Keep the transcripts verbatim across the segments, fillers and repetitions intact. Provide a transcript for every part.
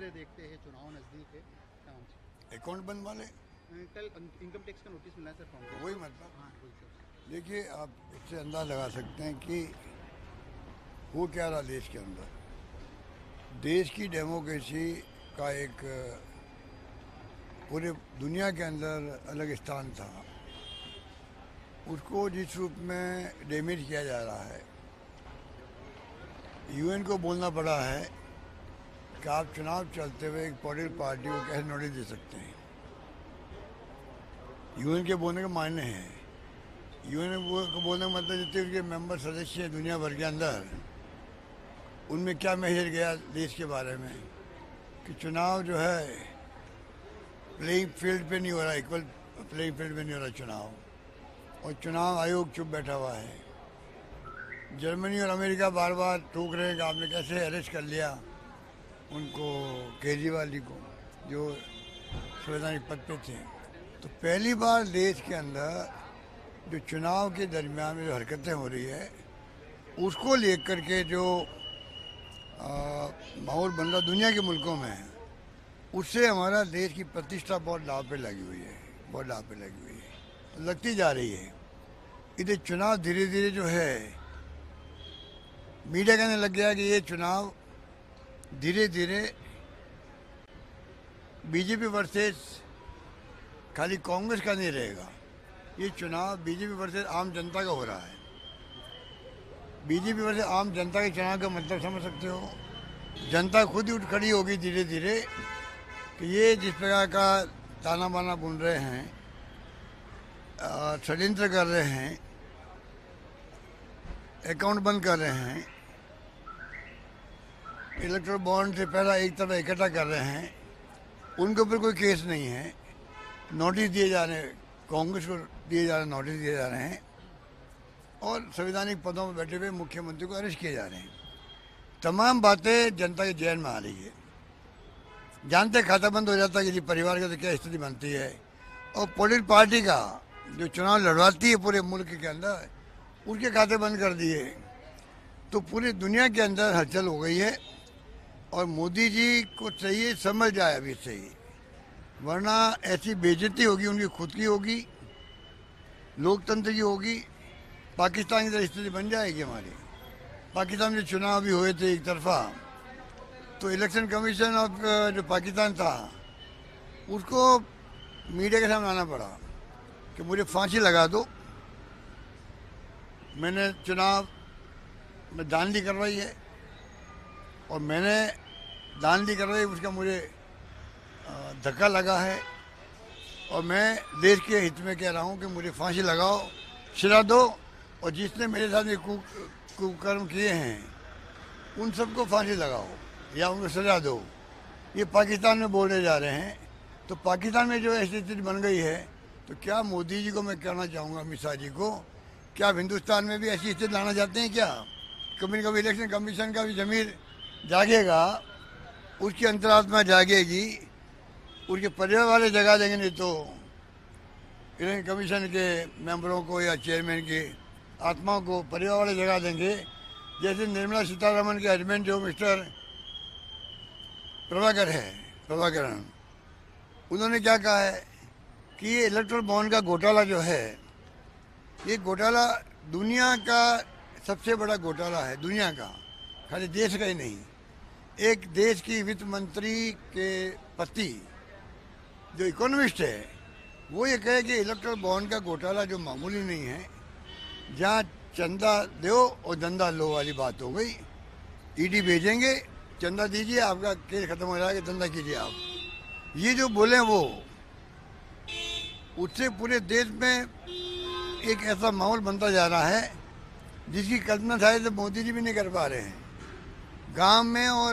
कैसे देखते हैं, चुनाव नज़दीक है, क्या अकाउंट बंद वाले कल इनकम टैक्स का नोटिस मिला है सर कांग्रेस वही मतलब हाँ वही सर। देखिए, आप इससे अंदाज लगा सकते हैं कि वो क्या रहा देश के अंदर। देश की डेमोक्रेसी का एक पूरे दुनिया के अंदर अलग स्थान था, उसको जिस रूप में डैमेज किया जा रहा है। यूएन को बोलना पड़ा है कि आप चुनाव चलते हुए एक पॉलिटिकल पार्टी को कैसे नोटिस दे सकते हैं। यूएन के बोलने का मायने है, यूएन को बोलने का मतलब जितने उनके मेंबर सदस्य हैं दुनिया भर के अंदर, उनमें क्या मैसेज गया देश के बारे में कि चुनाव जो है प्लेइंग फील्ड पे नहीं हो रहा, इक्वल प्लेइंग फील्ड पे नहीं हो रहा चुनाव, और चुनाव आयोग चुप बैठा हुआ है। जर्मनी और अमेरिका बार बार टोक रहे हैं कि आपने कैसे अरेस्ट कर लिया उनको, केजरीवाल जी को, जो संवैधानिक पद पे थे। तो पहली बार देश के अंदर जो चुनाव के दरमियान में जो हरकतें हो रही है उसको लेकर के जो माहौल बन रहा दुनिया के मुल्कों में, उससे हमारा देश की प्रतिष्ठा बहुत दांव पे लगी हुई है, बहुत दांव पे लगी हुई है, लगती जा रही है। इधर चुनाव धीरे धीरे जो है मीडिया कहने लग गया कि ये चुनाव धीरे धीरे बीजेपी वर्सेस खाली कांग्रेस का नहीं रहेगा, ये चुनाव बीजेपी वर्सेस आम जनता का हो रहा है। बीजेपी वर्सेस आम जनता के चुनाव का मतलब समझ सकते हो, जनता खुद ही उठ खड़ी होगी धीरे धीरे कि ये जिस प्रकार का ताना बाना बुन रहे हैं, षड्यंत्र कर रहे हैं, अकाउंट बंद कर रहे हैं, इलेक्ट्रल बॉन्ड से पहला एक तरफ इकट्ठा कर रहे हैं, उनके ऊपर कोई केस नहीं है, नोटिस दिए जा रहे हैं, कांग्रेस को दिए जा रहे हैं, नोटिस दिए जा रहे हैं, और संवैधानिक पदों पर बैठे हुए मुख्यमंत्री को अरेस्ट किए जा रहे हैं। तमाम बातें जनता के जहन में आ रही है। जानते खाता बंद हो जाता है कि परिवार का तो क्या स्थिति बनती है, और पॉलिटिकल पार्टी का जो चुनाव लड़वाती है पूरे मुल्क के अंदर, उसके खाते बंद कर दिए। तो पूरी दुनिया के अंदर हलचल हो गई है, और मोदी जी को चाहिए समझ जाए अभी से ही, वरना ऐसी बेइज्जती होगी, उनकी खुद की होगी, लोकतंत्र की होगी, पाकिस्तान की तरह स्थिति बन जाएगी हमारी। पाकिस्तान में चुनाव भी हुए थे एक तरफा, तो इलेक्शन कमीशन ऑफ जो पाकिस्तान था उसको मीडिया के सामने आना पड़ा कि मुझे फांसी लगा दो, मैंने चुनाव में धांधली करवाई है, और मैंने धांधली करवाई, उसका मुझे धक्का लगा है, और मैं देश के हित में कह रहा हूँ कि मुझे फांसी लगाओ, सजा दो, और जिसने मेरे साथ ये कुकर्म किए हैं उन सबको फांसी लगाओ या उनको सजा दो। ये पाकिस्तान में बोले जा रहे हैं। तो पाकिस्तान में जो ऐसी स्थिति बन गई है, तो क्या मोदी जी को मैं कहना चाहूँगा, अमित शाह जी को, क्या आप हिंदुस्तान में भी ऐसी स्थिति लाना चाहते हैं क्या? कभी कभी इलेक्शन कमीशन का भी ज़मीर जागेगा, उसकी अंतरात्मा जागेगी, उसके परिवार वाले जगा देंगे, नहीं तो इलेक्शन कमीशन के मेंबरों को या चेयरमैन की आत्माओं को परिवार वाले जगा देंगे। जैसे निर्मला सीतारमण के हस्बैंड जो मिस्टर प्रभाकर है, प्रभाकरण, उन्होंने क्या कहा है कि ये इलेक्ट्रल बॉन्ड का घोटाला जो है, ये घोटाला दुनिया का सबसे बड़ा घोटाला है, दुनिया का, खाली देश का ही नहीं। एक देश की वित्त मंत्री के पति जो इकोनॉमिस्ट है, वो ये कहे कि इलेक्ट्रल बॉन्ड का घोटाला जो मामूली नहीं है, जहाँ चंदा दो और धंधा लो वाली बात हो गई। ईडी भेजेंगे, चंदा दीजिए, आपका केस खत्म हो जाएगा, धंधा कीजिए आप। ये जो बोले वो, उससे पूरे देश में एक ऐसा माहौल बनता जा रहा है जिसकी कल्पना शायद मोदी जी भी नहीं कर पा रहे हैं। गांव में और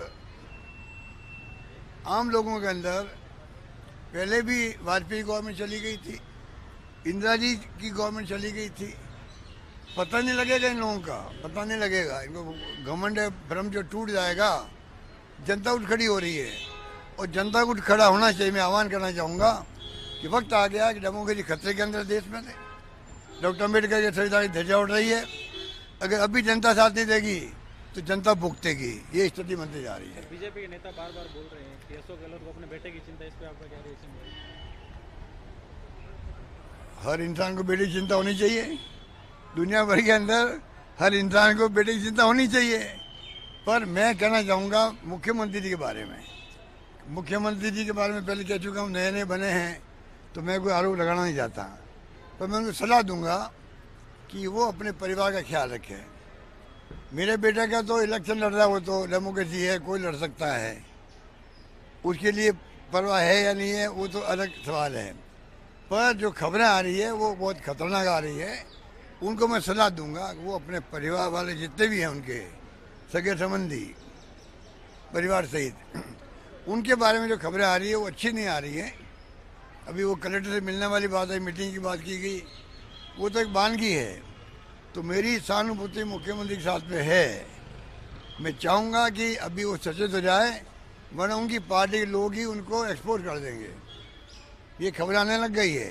आम लोगों के अंदर पहले भी वाजपेयी गवर्नमेंट चली गई थी, इंदिरा जी की गवर्नमेंट चली गई थी, पता नहीं लगेगा इन लोगों का, पता नहीं लगेगा इनको। घमंड भ्रम जो टूट जाएगा, जनता उठ खड़ी हो रही है, और जनता को उठ खड़ा होना चाहिए। मैं आह्वान करना चाहूँगा कि वक्त आ गया कि डेमोक्रेसी खतरे के अंदर देश में है। डॉक्टर अम्बेडकर की संविधान ध्वजा उड़ रही है, अगर अभी जनता साथ नहीं देगी तो जनता भुगतेगी, ये स्थिति बनती जा रही है। बीजेपी के नेता बार बार बोल रहे हैं कि अशोक गहलोत को अपने बेटे की चिंता, इस पे आपका क्या रिएक्शन है? हर इंसान को बेटे की चिंता होनी चाहिए। दुनिया भर के अंदर हर इंसान को बेटे की चिंता होनी चाहिए। पर मैं कहना चाहूँगा मुख्यमंत्री जी के बारे में, मुख्यमंत्री जी के बारे में पहले कह चुका हूँ, नए नए बने हैं तो मैं कोई आरोप लगाना नहीं चाहता, पर मैं उनको सलाह दूंगा कि वो अपने परिवार का ख्याल रखें। मेरे बेटे का तो इलेक्शन लड़ रहा है, वो तो डेमोक्रेसी है, कोई लड़ सकता है, उसके लिए परवाह है या नहीं है वो तो अलग सवाल है। पर जो खबरें आ रही है वो बहुत खतरनाक आ रही है। उनको मैं सलाह दूंगा कि वो अपने परिवार वाले जितने भी हैं, उनके सगे संबंधी परिवार सहित, उनके बारे में जो खबरें आ रही है वो अच्छी नहीं आ रही है। अभी वो कलेक्टर से मिलने वाली बात है, मीटिंग की बात की गई, वो तो एक बानगी है। तो मेरी सहानुभूति मुख्यमंत्री के साथ में है। मैं चाहूँगा कि अभी वो सचेत हो जाए, वरना उनकी पार्टी के लोग ही उनको एक्सपोज कर देंगे। ये खबर आने लग गई है